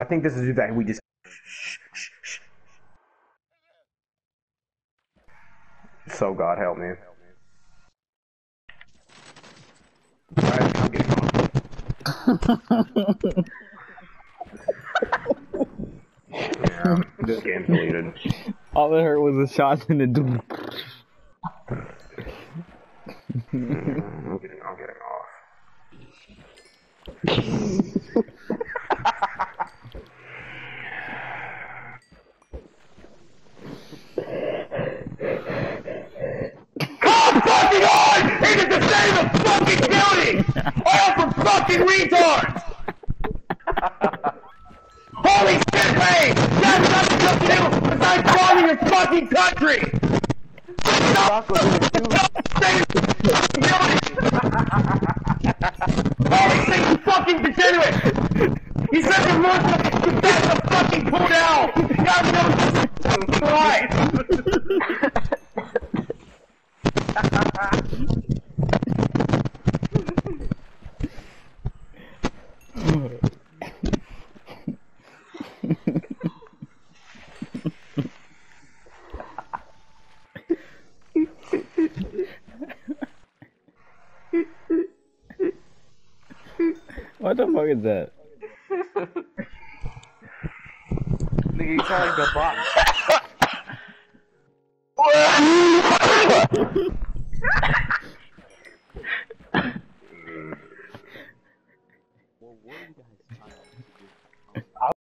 I think this is that we just. So God help me. Alright, I'm getting off. Yeah, this game's deleted. All I heard was a shot in the doom. I'm getting off. Come fucking on! He did the same as fucking guilty! All for fucking retards! Holy shit, man! You have nothing to do besides farming your fucking country! Holy shit, you fucking degenerate! You said you're more than the fucking pull down! You have no right! What the fuck is that? Nigga, you sound like the box.